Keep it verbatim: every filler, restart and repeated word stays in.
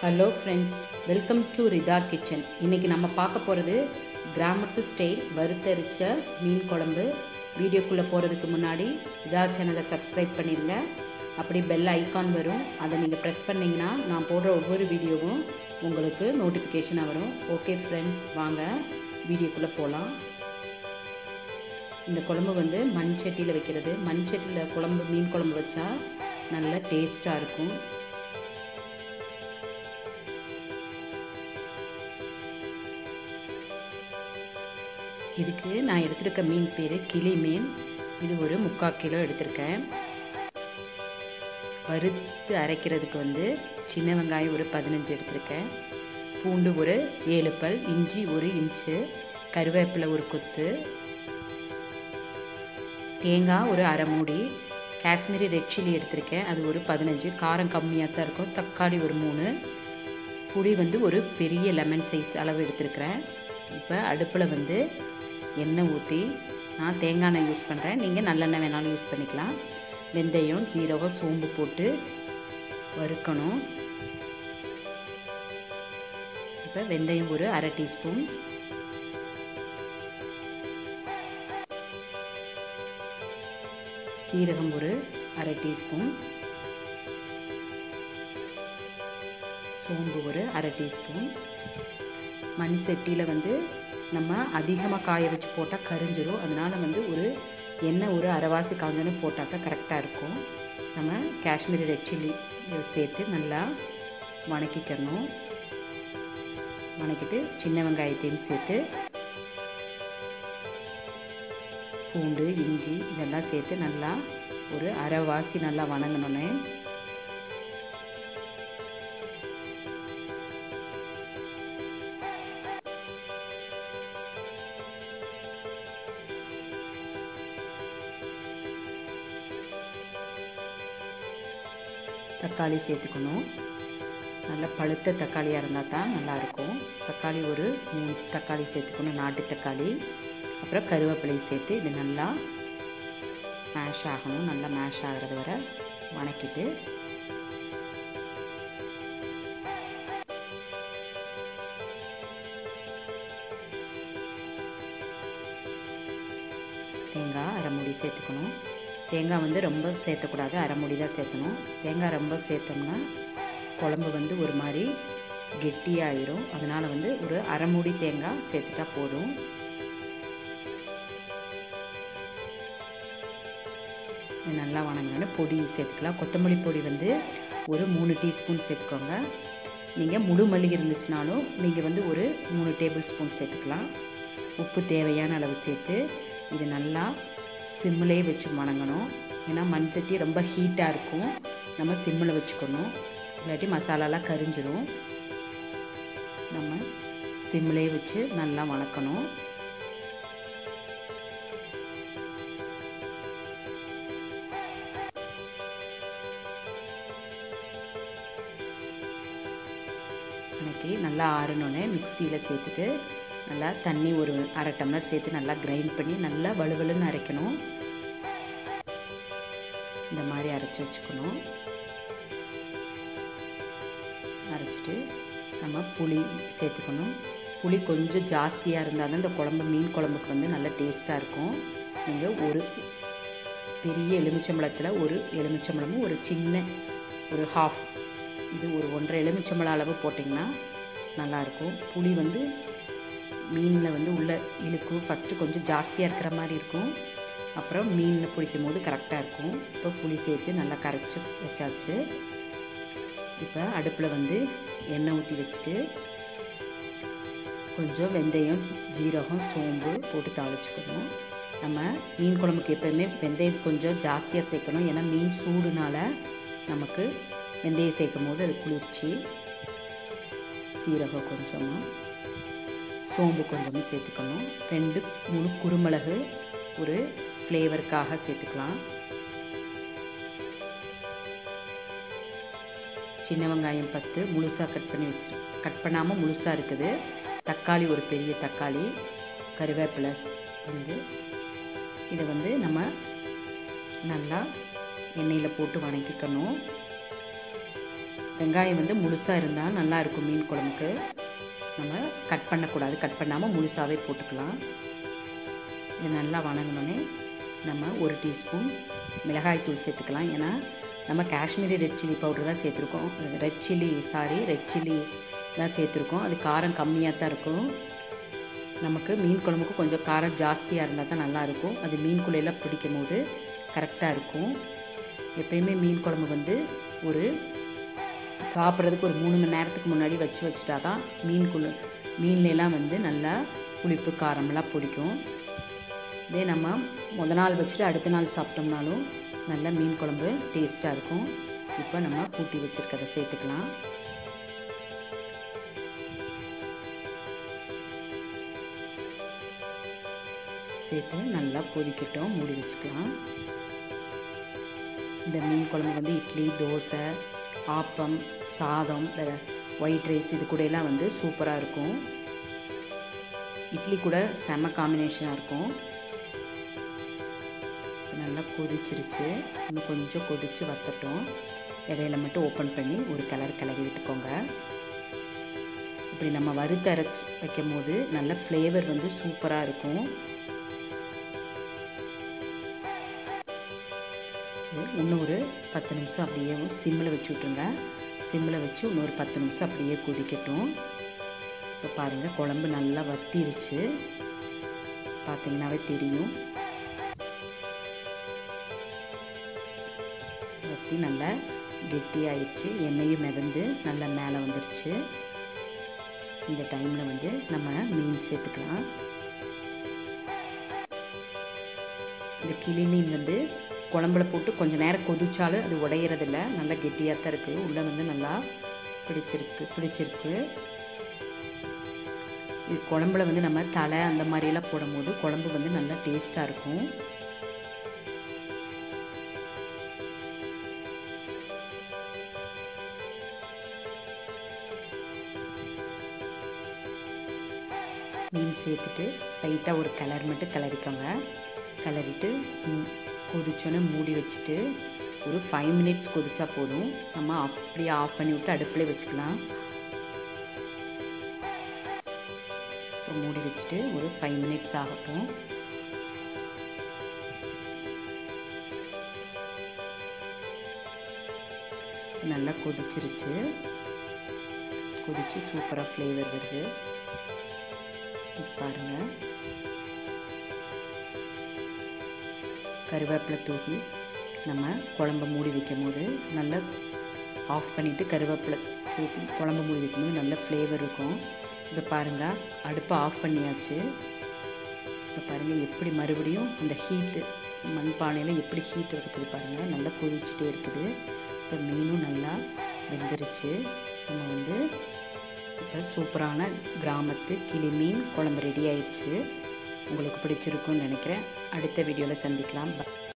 Hello friends, welcome to Ritha kitchen. இன்றைக்கி நம்ம பார்க்க போகிறது கிராமத்து ஸ்டைல் வறுத்தரிச்ச மீன் குழம்பு. வீடியோக்குள்ளே போகிறதுக்கு முன்னாடி ரிதா சேனலை சப்ஸ்கிரைப் பண்ணிடுங்க. அப்படி பெல் ஐக்கான் வரும், அதை நீங்கள் ப்ரெஸ் பண்ணிங்கன்னா நான் போடுற ஒவ்வொரு வீடியோவும் உங்களுக்கு நோட்டிஃபிகேஷனாக வரும். ஓகே ஃப்ரெண்ட்ஸ், வாங்க வீடியோக்குள்ளே போகலாம். இந்த குழம்பு வந்து மண் சட்டியில் வைக்கிறது. மண் சட்டியில் குழம்பு மீன் குழம்பு வச்சா நல்ல டேஸ்ட்டாக இருக்கும். இதுக்கு நான் எடுத்துருக்க மீன் பேர் கிளி மீன். இது ஒரு முக்கால் கிலோ எடுத்திருக்கேன். வறுத்து அரைக்கிறதுக்கு வந்து சின்ன வெங்காயம் ஒரு பதினஞ்சு எடுத்திருக்கேன். பூண்டு ஒரு ஏழு பல், இஞ்சி ஒரு இன்ச்சு, கருவேப்பிலை ஒரு கொத்து, தேங்காய் ஒரு அரை மூடி, காஷ்மீரி ரெட் சில்லி எடுத்திருக்கேன், அது ஒரு பதினஞ்சு, காரம் கம்மியாக தான் இருக்கும், தக்காளி ஒரு மூணு, புளி வந்து ஒரு பெரிய லெமன் சைஸ் அளவு எடுத்திருக்கிறேன். இப்போ அடுப்பில் வந்து எண்ணெய் ஊற்றி, நான் தேங்காய் எண்ணெய் யூஸ் பண்ணுறேன், நீங்கள் நல்லெண்ணெய் வேணாலும் யூஸ் பண்ணிக்கலாம். வெந்தயம், ஜீரகம், சோம்பு போட்டு வறுக்கணும். இப்போ வெந்தயம் ஒரு அரை டீஸ்பூன், சீரகம் ஒரு அரை டீஸ்பூன், சோம்பு ஒரு அரை டீஸ்பூன். மண் சட்டியில் வந்து நம்ம அதிகமாக காய வச்சு போட்டால் கரிஞ்சிரும். அதனால் வந்து ஒரு எண்ணெய் ஒரு அரைவாசி காஞ்சோன்னு போட்டால் தான் கரெக்டாக இருக்கும். நம்ம காஷ்மீரி ரெட் சில்லி சேர்த்து நல்லா வணக்கிக்கணும். வணக்கிட்டு சின்ன வெங்காயத்தையும் சேர்த்து, பூண்டு, இஞ்சி இதெல்லாம் சேர்த்து நல்லா ஒரு அரைவாசி நல்லா வணங்கணுன்னு. தக்காளி சேர்த்துக்கணும். நல்ல பழுத்த தக்காளியாக இருந்தால் தான் நல்லாயிருக்கும். தக்காளி ஒரு மூணு தக்காளி சேர்த்துக்கணும், நாட்டு தக்காளி. அப்புறம் கருவேப்பிலை சேர்த்து இது நல்லா மேஷ் ஆகணும். நல்லா மேஷ் ஆகிறது வரை வணக்கிட்டு, தேங்காய் அரை மூடி சேர்த்துக்கணும். தேங்காய் வந்து ரொம்ப சேர்த்தக்கூடாது, அரை மூடி தான் சேர்த்தணும். தேங்காய் ரொம்ப சேர்த்தோம்னா குழம்பு வந்து ஒரு மாதிரி கெட்டியாயிரும். அதனால் வந்து ஒரு அரை மூடி தேங்காய் சேர்த்துட்டா போதும். நல்லா வணங்கினோன்னு பொடி சேர்த்துக்கலாம். கொத்தமல்லி பொடி வந்து ஒரு மூணு டீஸ்பூன் சேர்த்துக்கோங்க. நீங்கள் முழு மல்லி இருந்துச்சுனாலும் நீங்கள் வந்து ஒரு மூணு டேபிள் ஸ்பூன் சேர்த்துக்கலாம். உப்பு தேவையான அளவு சேர்த்து இது நல்லா சிம்மிலே வச்சு வணங்கணும். ஏன்னா மண்சட்டி ரொம்ப ஹீட்டாக இருக்கும், நம்ம சிம்மில் வச்சுக்கணும், இல்லாட்டி மசாலாலாம் கரிஞ்சிரும். நம்ம சிம்மிலே வச்சு நல்லா வணக்கணும். வணக்கி நல்லா ஆறணுன்னே மிக்சியில் சேர்த்துட்டு நல்லா தண்ணி ஒரு அரை டம்ளர் சேர்த்து நல்லா கிரைண்ட் பண்ணி நல்லா வலுவலுன்னு அரைக்கணும். இந்த மாதிரி அரைச்சி வச்சுக்கணும். அரைச்சிட்டு நம்ம புளி சேர்த்துக்கணும். புளி கொஞ்சம் ஜாஸ்தியாக இருந்தால் தான் இந்த குழம்பு மீன் குழம்புக்கு வந்து நல்ல டேஸ்ட்டாக இருக்கும். நீங்கள் ஒரு பெரிய எலுமிச்சம்பழத்தில் ஒரு எலுமிச்சம்பழமும் ஒரு சின்ன ஒரு ஹாஃப், இது ஒரு ஒன்றரை எலுமிச்சம்பழம் அளவு போட்டிங்கன்னா நல்லாயிருக்கும். புளி வந்து மீனில் வந்து உள்ளே இழுக்கும். ஃபஸ்ட்டு கொஞ்சம் ஜாஸ்தியாக இருக்கிற மாதிரி இருக்கும், அப்புறம் மீனில் பிடிக்கும் போது கரெக்டாக இருக்கும். இப்போ புளி சேர்த்து நல்லா கரைச்சி வச்சாச்சு. இப்போ அடுப்பில் வந்து எண்ணெய் ஊற்றி வச்சுட்டு கொஞ்சம் வெந்தயம், ஜீரகம், சோம்பு போட்டு தாளிச்சுக்கணும். நம்ம மீன் குழம்புக்கு எப்போயுமே வெந்தயம் கொஞ்சம் ஜாஸ்தியாக சேர்க்கணும். ஏன்னா மீன் சூடுனால நமக்கு வெந்தயம் சேர்க்கும் போது அது குளிர்ச்சி. சீரகம் கொஞ்சமும், சோம்பு கொஞ்சமும் சேர்த்துக்கணும். ரெண்டு மூணு குருமிளகு ஒரு ஃப்ளேவருக்காக சேர்த்துக்கலாம். சின்ன வெங்காயம் பத்து முழுசாக கட் பண்ணி வச்சு கட் பண்ணாமல் முழுசாக இருக்குது. தக்காளி ஒரு பெரிய தக்காளி, கருவேப்பிலை வந்து இதை வந்து நம்ம நல்லா எண்ணெயில் போட்டு வணக்கிக்கணும். வெங்காயம் வந்து முழுசாக இருந்தால் நல்லாயிருக்கும் மீன் குழம்புக்கு. நம்ம கட் பண்ணக்கூடாது, கட் பண்ணாமல் முழுசாகவே போட்டுக்கலாம். இது நல்லா வணங்கினோடனே நம்ம ஒரு டீஸ்பூன் மிளகாய்த்தூள் சேர்த்துக்கலாம். ஏன்னா நம்ம காஷ்மீரி ரெட் சில்லி பவுடர் தான் சேர்த்துருக்கோம். Red chilli sorry red chilli தான் சேர்த்துருக்கோம். அது காரம் கம்மியாக தான் இருக்கும். நமக்கு மீன் குழம்புக்கு கொஞ்சம் காரம் ஜாஸ்தியாக இருந்தால் தான் நல்லாயிருக்கும். அது மீன் குழையெல்லாம் பிடிக்கும் போது கரெக்டாக இருக்கும். எப்பயுமே மீன் குழம்பு வந்து ஒரு சாப்பிட்றதுக்கு ஒரு மூணு மணி நேரத்துக்கு முன்னாடி வச்சு வச்சுட்டா தான் மீன் குழு மீன்லாம் வந்து நல்லா புளிப்பு காரமெல்லாம் பிடிக்கும். இதே நம்ம முத நாள் வச்சுட்டு அடுத்த நாள் சாப்பிட்டோம்னாலும் நல்லா மீன் குழம்பு டேஸ்ட்டாக இருக்கும். இப்போ நம்ம கூட்டி வச்சுருக்கதை சேர்த்துக்கலாம். சேர்த்து நல்லா கொதிக்கட்டும், மூடி வச்சுக்கலாம். இந்த மீன் குழம்பு வந்து இட்லி, தோசை, ஆப்பம், சாதம், இந்த ஒயிட் ரைஸ் இது கூடலாம் வந்து சூப்பராக இருக்கும். இட்லி கூட செம காம்பினேஷனாக இருக்கும். நல்லா கொதிச்சிருச்சு. இன்னும் கொஞ்சம் கொதித்து வத்தட்டும். இடையில மட்டும் ஓப்பன் பண்ணி ஒரு கிளறு கிளறி விட்டுக்கோங்க. இப்படி நம்ம வறுத்து அரைச்சி வைக்கும் போது நல்ல ஃப்ளேவர் வந்து சூப்பராக இருக்கும். இன்னும் ஒரு பத்து நிமிஷம் அப்படியே சிம்மில் வச்சு விட்ருங்க. சிம்மில் வச்சு இன்னொரு பத்து நிமிஷம் அப்படியே கொதிக்கட்டும். இப்போ பாருங்கள், குழம்பு நல்லா வத்திருச்சு. பார்த்தீங்கன்னாவே தெரியும். வத்தி நல்லா கெட்டியாயிடுச்சு. எண்ணெயும் மிதந்து நல்லா மேலே வந்துருச்சு. இந்த டைமில் வந்து நம்ம மீன் சேர்த்துக்கலாம். இந்த கிளி மீன் வந்து குழம்புல போட்டு கொஞ்சம் நேரம் கொதிச்சாலும் அது உடையிறதில்ல. நல்லா கெட்டியாக தான் இருக்குது. உள்ளே வந்து நல்லா பிடிச்சிருக்கு பிடிச்சிருக்கு இது குழம்புல வந்து நம்ம தலை அந்த மாதிரியெல்லாம் போடும்போது குழம்பு வந்து நல்லா டேஸ்ட்டாக இருக்கும். மீன் சேர்த்துட்டு லைட்டாக ஒரு கலர் மட்டும் கிளறிக்கோங்க. கிளறிட்டு கொதிச்சோன்னே மூடி வச்சுட்டு ஒரு ஃபைவ் மினிட்ஸ் கொதிச்சா போதும். நம்ம அப்படியே ஆஃப் பண்ணி விட்டு அடுப்பில் வச்சுக்கலாம். இப்போ மூடி வச்சுட்டு ஒரு ஃபைவ் மினிட்ஸ் ஆகட்டும். நல்லா கொதிச்சிருச்சு. கொதிச்சு சூப்பராக ஃப்ளேவர் வருது. பாருங்கள், கருவேப்பிலை தூக்கி நம்ம குழம்பு மூடி வைக்கும் போது நல்லா ஆஃப் பண்ணிவிட்டு கருவேப்பிலை சேர்த்து குழம்பு மூடி வைக்கும் போது நல்ல ஃப்ளேவர் இருக்கும். இப்போ பாருங்கள், அடுப்பை ஆஃப் பண்ணியாச்சு. இப்போ பாருங்கள் எப்படி மறுபடியும் அந்த ஹீட்டு மண்பானையில் எப்படி ஹீட் இருக்குது பாருங்கள். நல்லா கொதிச்சுட்டே இருக்குது. இப்போ மீனும் நல்லா வெந்துருச்சு. நம்ம வந்து இப்போ சூப்பரான கிராமத்து கிளி மீன் குழம்பு ரெடி ஆயிடுச்சு. உங்களுக்கு பிடிச்சிருக்குன்னு நினைக்கிறேன். அடுத்த வீடியோவில் சந்திக்கலாம்.